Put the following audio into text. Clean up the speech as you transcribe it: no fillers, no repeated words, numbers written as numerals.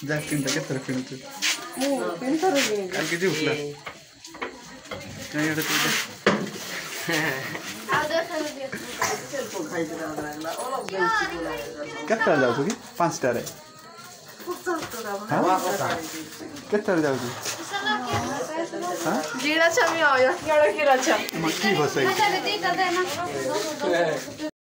जैक्टिन के तरफ फिर तो पिन कर रही कल के जी उठला क्या यार तू कितना जाओ तू की 5 स्टार है कितना जाओ तू हाँ गिरा छमी आया गिरा गिरा छम मक्खी बस है